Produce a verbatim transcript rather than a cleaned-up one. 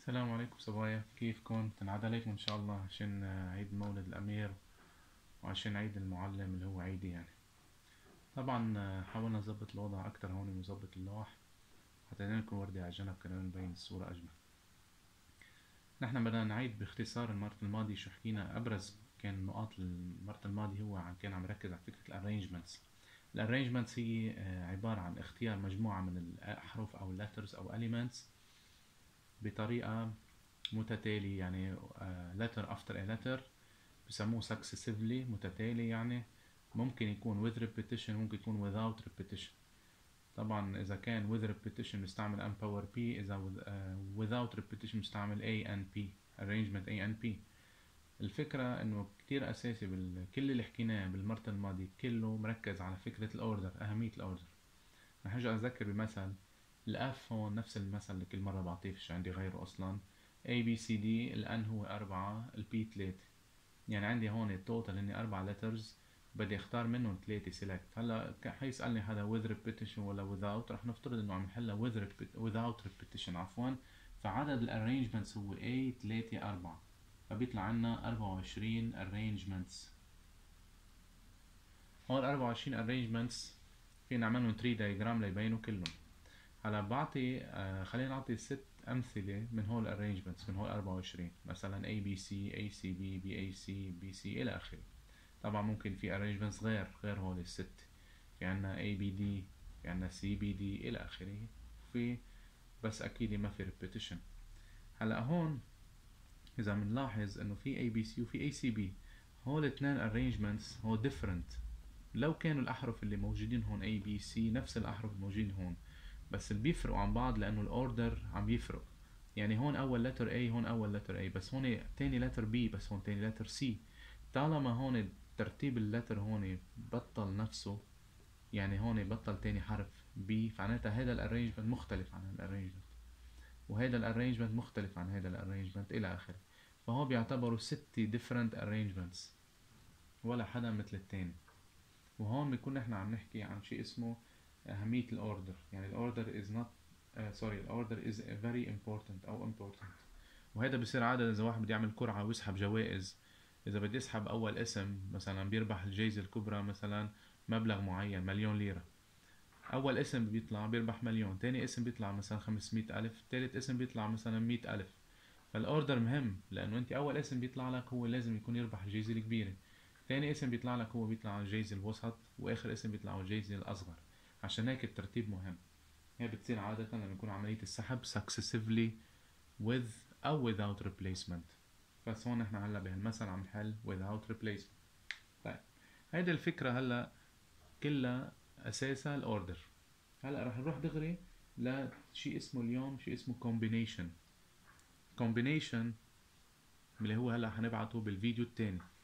السلام عليكم صبايا، كيفكم؟ تنعاد عليكم إن شاء الله عشان عيد مولد الأمير وعشان عيد المعلم اللي هو عيدي يعني. طبعا حاولنا نظبط الوضع أكتر هون ونظبط اللوح. حطينا لكم وردة على جنب كمان نبين الصورة أجمل. نحن بدنا نعيد باختصار المرة الماضية شو حكينا. أبرز كان نقاط المرة الماضية هو عن كان عم يركز على فكرة الارينجمنتس. الارينجمنتس هي عبارة عن اختيار مجموعة من الأحرف أو letters أو elements بطريقة متتالي، يعني uh, letter after a letter بسموه successively متتالي. يعني ممكن يكون with repetition، ممكن يكون without repetition. طبعا إذا كان with repetition بنستعمل M power P، إذا with, uh, without repetition بنستعمل A and P arrangement A and P. الفكرة إنه كتير أساسي بالكل اللي حكيناه بالمرة الماضية، كله مركز على فكرة الأوردر، أهمية الأوردر. رح أرجع أذكر بمثل الأف هون نفس المثل اللي كل مرة بعطيه، فيش عندي غيره أصلا. A B C D، الأن هو أربعة، البي تلاتة. يعني عندي هون التوتال هني أربع letters، بدي أختار منهم ثلاثة select. هلا حيسألني هذا with repetition ولا without، رح نفترض إنه عم نحلها with repeat without repetition عفوا. فعدد الارrangements هو A ثلاثة أربعة، فبيطلع عنا أربعة وعشرين arrangements. هون أربعة وعشرين arrangements فينا نعملهم ثري diagram ليبينوا كلهم. هلا بعطي آه خلينا نعطي ست أمثلة من هول arrangements من هول أربعة وعشرين، مثلا A B C A C B B A C B C إلى آخره. طبعا ممكن في arrangements غير غير هول الست، في عنا A B D، في عنا C B D إلى آخره. في بس أكيد ما في repetition. هلا هون إذا بنلاحظ إنه في A B C وفي A C B، هول اثنين arrangements هو different. لو كانوا الأحرف اللي موجودين هون A B C نفس الأحرف الموجودين هون، بس اللي بيفرقوا عن بعض لأنه الأوردر عم يفرق. يعني هون أول letter A، هون أول letter A، بس هون تاني letter B، بس هون تاني letter C. طالما هون ترتيب اللتر هون بطل نفسه، يعني هون بطل تاني حرف B، فعناتها هذا الارينجمنت مختلف عن الارينجمنت، وهذا الارينجمنت مختلف عن هذا الارينجمنت إلى آخره. فهو بيعتبروا ستة different arrangements، ولا حدا مثل التاني. وهون بنكون نحن عم نحكي عن شيء اسمه أهمية الأوردر. يعني الأوردر is not uh, sorry الأوردر is very important أو important. وهذا بصير عادة إذا واحد بده يعمل قرعة ويسحب جوائز. إذا بدي أسحب أول اسم مثلا بيربح الجائزة الكبرى مثلا مبلغ معين مليون ليرة. أول اسم بيطلع بيربح مليون، تاني اسم بيطلع مثلا خمسمية ألف، تالت اسم بيطلع مثلا مية ألف. فالأوردر مهم، لأنه أنت أول اسم بيطلع لك هو لازم يكون يربح الجائزة الكبيرة، ثاني اسم بيطلع لك هو بيطلع الجائزة الوسط، وآخر اسم بيطلع الجائزة الأصغر. عشان هيك الترتيب مهم. هي بتصير عادة لما يكون عملية السحب successively with أو without replacement. بس هون احنا هلا بهالمثل عم نحل without replacement. طيب هيدي الفكرة هلا كلها أساسها الأوردر. هلا رح نروح دغري لشيء اسمه اليوم شيء اسمه combination. combination اللي هو هلا حنبعته بالفيديو التاني.